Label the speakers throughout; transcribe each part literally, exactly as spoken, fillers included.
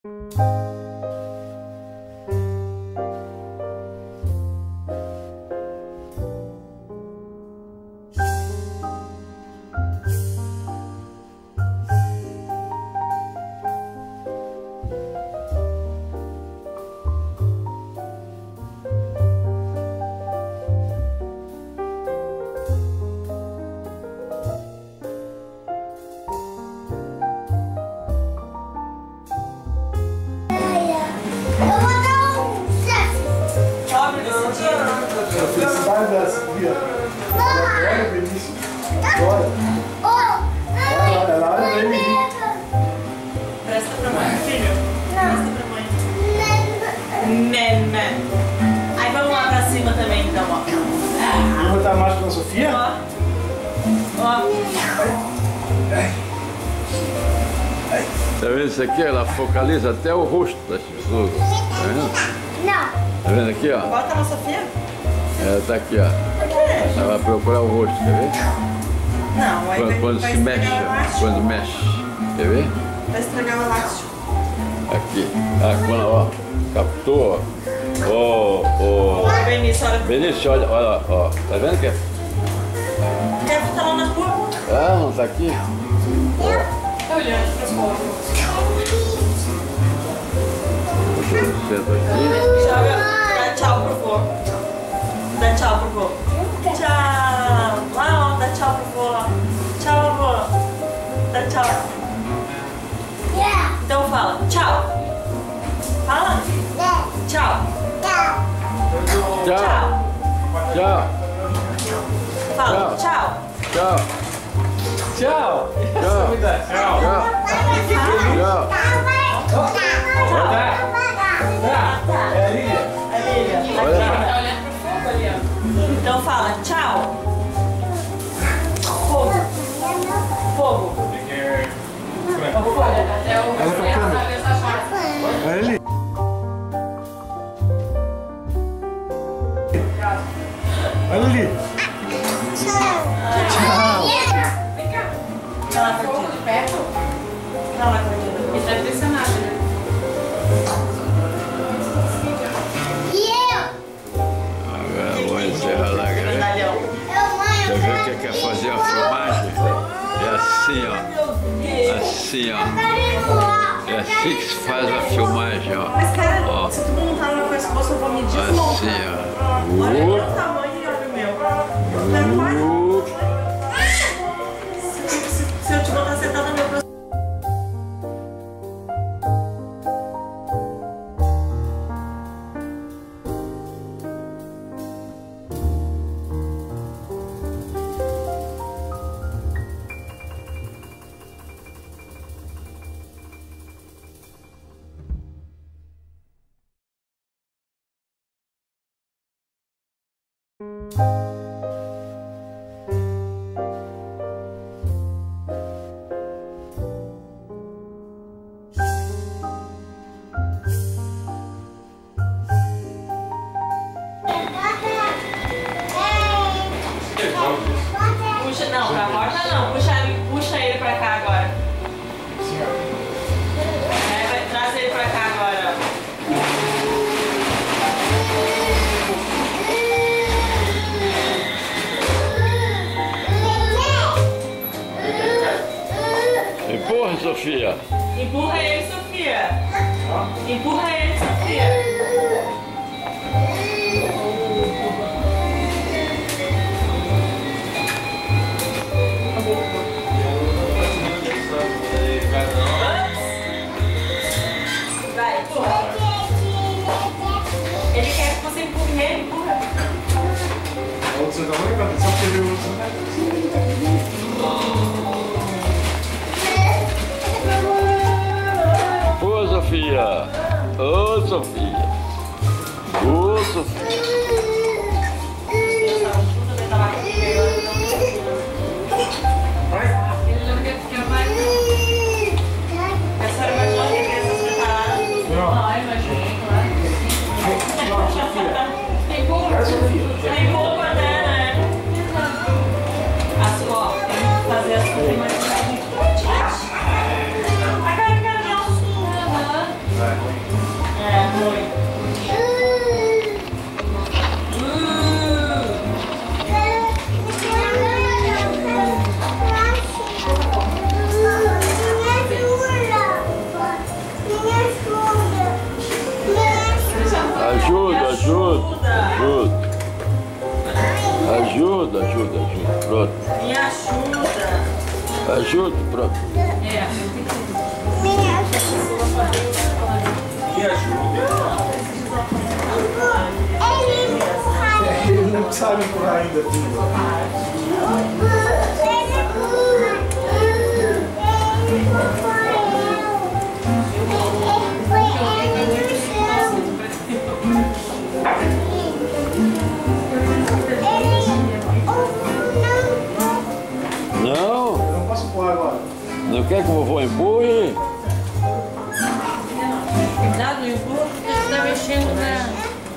Speaker 1: Felicidade dessa, Bia. Olha, Benício. Bora. Vai lá, é lá, vem, menino.
Speaker 2: Presta pra mãe, filho. Presta pra mãe. Nena. Aí vamos lá pra cima também, então, ó.
Speaker 1: Vamos botar a máscara na Sofia?
Speaker 2: Ó. Ó.
Speaker 3: Tá vendo isso aqui? Ela focaliza até o rosto das pessoas. Tá vendo?
Speaker 4: Não.
Speaker 3: Tá vendo aqui, ó?
Speaker 2: Bota na Sofia.
Speaker 3: Ela tá aqui, ó. Ela vai procurar o rosto, quer ver?
Speaker 2: Não, aí
Speaker 3: Quando,
Speaker 2: vai,
Speaker 3: quando
Speaker 2: vai
Speaker 3: se mexe,
Speaker 2: estragar o
Speaker 3: ó.
Speaker 2: elástico.
Speaker 3: Quando mexe. Quer ver?
Speaker 2: Vai estragar o elástico.
Speaker 3: Aqui. Ah, quando, ó. Captou, ó. Ó, ó.
Speaker 2: Benício, olha.
Speaker 3: Benício, olha, olha, ó. Tá vendo que é?
Speaker 2: Quer ficar lá na rua?
Speaker 3: Ah, não tá aqui?
Speaker 2: Tá olhando pras fotos.
Speaker 3: Senta aqui.
Speaker 2: Joga. Dá tchau pro vô. Dá tchau pro vô. Tchau. Lá, ó. Dá tchau pro vô, ó. Tchau, vô. Dá tchau. Então fala. Tchau. Fala. Tchau.
Speaker 3: Tchau. Tchau.
Speaker 2: Fala. Tchau.
Speaker 3: Tchau.
Speaker 1: Tchau.
Speaker 3: Tchau.
Speaker 1: Tchau.
Speaker 3: Tchau. Tchau.
Speaker 1: É a Lília.
Speaker 2: Olha.
Speaker 3: Olha.
Speaker 2: Tá olhando pro fogo ali, ó. Então fala. Tchau. Fogo. Fogo.
Speaker 1: Olha pra câmera. Olha ali. Olha ali. Tchau.
Speaker 2: Vai lá, Cortina.
Speaker 5: Perto?
Speaker 2: Vai lá, Cortina.
Speaker 5: Ele tá impressionado, né?
Speaker 3: Agora eu vou encerrar lá, galera.
Speaker 2: Medalhão.
Speaker 3: Quer ver o que quer fazer a filmagem? É assim, ó. Assim, ó. É assim que se faz a filmagem, ó.
Speaker 2: Mas, cara,
Speaker 3: Ó.
Speaker 2: se tu montar no meu pescoço, eu vou me desmontar.
Speaker 3: Assim, ó.
Speaker 2: Olha o
Speaker 3: Uh,
Speaker 2: meu tamanho e olha o meu. É quase-
Speaker 3: uh.
Speaker 2: Se, se, se eu te botar sentada no meu pescoço. Puxa, não, pra porta não. Puxa, puxa ele pra cá agora. É, vai, traz ele pra cá agora.
Speaker 3: Empurra, Sofia.
Speaker 2: Empurra ele, Sofia. Empurra ele, Sofia. Vai, empurra. Ele quer que você empurre ele, empurra.
Speaker 1: A outra você tá muito atenção porque ele
Speaker 3: Ô, Sofia. Ô, Sofia. Ô, Sofia.
Speaker 5: Ele não quer ficar mais.
Speaker 2: Essa era mais uma criança preparada.
Speaker 5: Não, imagina, claro. Empurra.
Speaker 2: Empurra, né, né? A sua, ó, tem que fazer a sua mais. Ai, cara, cara, não. É, ruim.
Speaker 3: Ajuda, ajuda, ajuda. Ajuda, ajuda, ajuda. Pronto.
Speaker 2: Me ajuda.
Speaker 3: Ajuda, pronto.
Speaker 5: É.
Speaker 2: Me ajuda.
Speaker 1: É, ele não sabe empurrar ainda.
Speaker 3: Não,
Speaker 1: Eu não posso empurrar agora.
Speaker 3: não quer que o vovô empurre?
Speaker 5: Cuidado, o empurro, porque você tá mexendo na...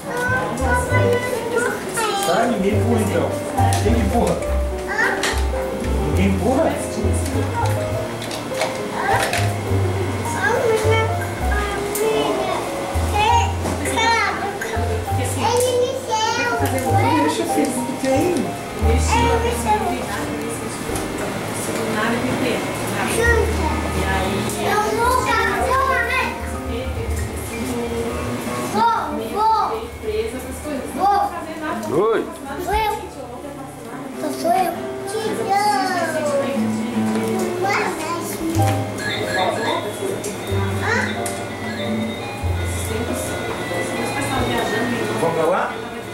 Speaker 1: Tá? Ninguém empurra então. Quem que empurra? Ninguém empurra? Deixa, filho, que tem.
Speaker 5: Nada de preto. E aí... presa essas coisas. Não vou fazer nada.
Speaker 3: Oi.
Speaker 4: Sou eu. Então sou eu.
Speaker 1: Vamos pra lá?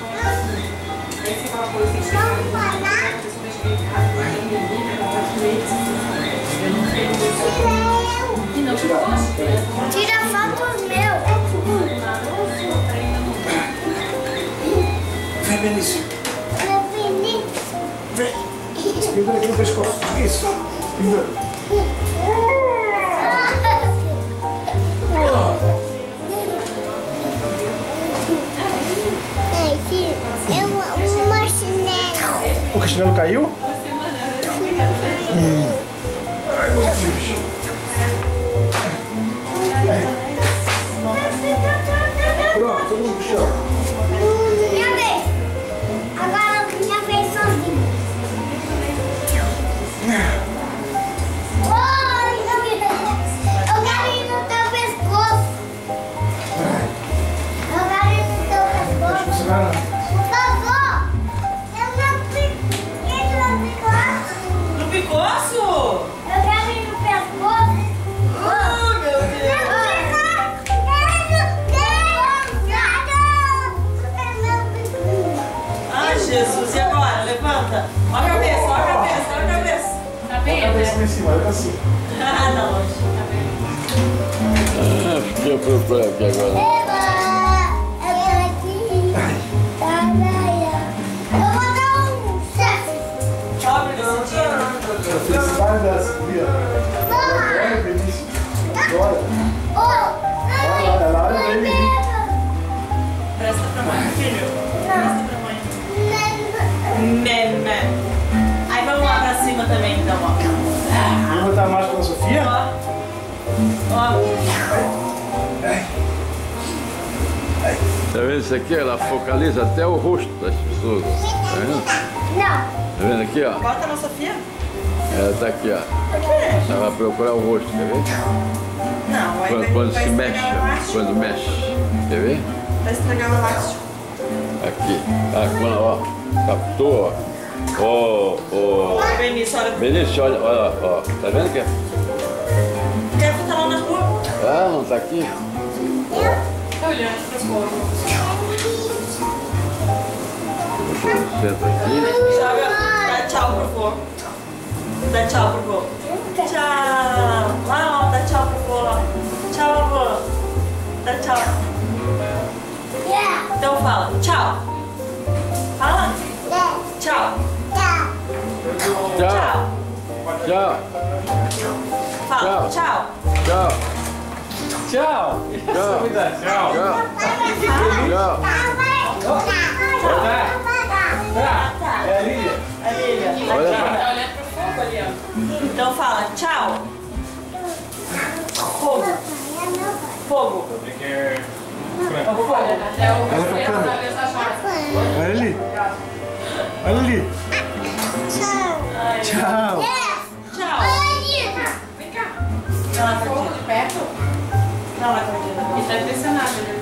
Speaker 4: Tira fotos meu.
Speaker 1: Vem, Benício. Vem. Segura aqui no pescoço. Isso. Segura.
Speaker 4: Eu uma chinela.
Speaker 1: O chinelo caiu? Hum. Ai, meu Deus. Pronto, todo mundo pro chão.
Speaker 4: Minha vez. Agora minha vez sozinho. Oi, eu quero ir no teu pescoço. Eu quero ir no teu pescoço.
Speaker 1: Funcionar não.
Speaker 4: Vovó, eu não fiquei no pescoço.
Speaker 2: No pescoço?
Speaker 4: Eu quero ir no pescoço.
Speaker 2: Oh, meu Deus. Ai, Jesus. E agora? Levanta. Olha a cabeça, olha a cabeça, olha a cabeça.
Speaker 5: Tá
Speaker 1: A
Speaker 5: vendo?
Speaker 1: cabeça em cima, olha assim.
Speaker 2: Ah, não.
Speaker 3: Ah, fiquei procurando aqui agora.
Speaker 1: A felicidade dessa, sabia? Olha, Benício. Agora. Olha, ela olha pra ele.
Speaker 2: Presta pra mãe, filho. Presta pra mãe. Meme. Aí vamos lá pra cima também, então, ó.
Speaker 1: Vamos botar a máscara na Sofia?
Speaker 2: Ó. Ó.
Speaker 3: Tá vendo isso aqui? Ela focaliza até o rosto das pessoas. Tá vendo?
Speaker 4: Não.
Speaker 3: Tá vendo aqui, ó?
Speaker 2: Bota na Sofia.
Speaker 3: Ela tá aqui, ó.
Speaker 2: Por quê?
Speaker 3: Ela vai procurar o rosto, quer ver?
Speaker 2: Não, aí
Speaker 3: Quando,
Speaker 2: vai,
Speaker 3: quando
Speaker 2: vai
Speaker 3: se mexe,
Speaker 2: estragar o elástico.
Speaker 3: quando mexe. Quer ver?
Speaker 2: Vai estragar o elástico.
Speaker 3: Aqui. Ah, quando, ó. Captou, ó. Ó, ó.
Speaker 2: Benício, olha.
Speaker 3: Benício, olha, olha, ó. Tá vendo que é?
Speaker 2: Quer botar lá na rua?
Speaker 3: Ah, não tá aqui?
Speaker 5: Tá olhando pras fotos.
Speaker 3: Senta aqui.
Speaker 2: Joga. Dá tchau pro vô. Dá tchau pro vô. Tchau. Lá, ó. Dá tchau pro vô, ó. Tchau, vô. Dá tchau.
Speaker 4: Yeah.
Speaker 2: Então fala. Tchau. Fala.
Speaker 4: Yeah.
Speaker 2: Tchau.
Speaker 4: Yeah.
Speaker 3: Tchau.
Speaker 2: Tchau.
Speaker 3: Tchau.
Speaker 2: Fala. Tchau.
Speaker 3: Tchau.
Speaker 1: Tchau.
Speaker 3: Tchau.
Speaker 1: Tchau.
Speaker 3: Tchau. Tchau.
Speaker 1: É a Lília.
Speaker 2: A Lívia.
Speaker 3: Olha
Speaker 2: Aqui.
Speaker 5: Tá olhando pro fogo ali, ó.
Speaker 2: Então fala. Tchau. Fogo. fogo. É o fogo.
Speaker 1: Olha pra câmera. Olha ali. Olha ali. Tchau.
Speaker 2: Tchau.
Speaker 5: Vem cá.
Speaker 2: Não, não
Speaker 5: Fogo
Speaker 2: acredito.
Speaker 5: de perto?
Speaker 2: Não, não acredito.
Speaker 5: Ele tá impressionado, né?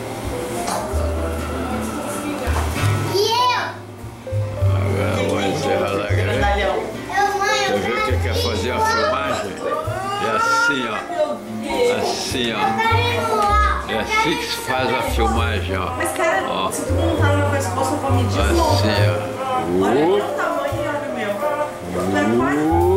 Speaker 3: Agora vou encerrar a greve.
Speaker 2: Medalhão.
Speaker 3: Você viu o que quer fazer a filmagem? É assim, ó. Assim, ó. É assim que se faz a filmagem, ó.
Speaker 2: Mas, cara,
Speaker 3: Ó.
Speaker 2: se tu montar no pescoço, eu vou medir
Speaker 3: Assim,
Speaker 2: louca.
Speaker 3: ó.
Speaker 2: Olha o meu tamanho e olha o meu. Tu é mais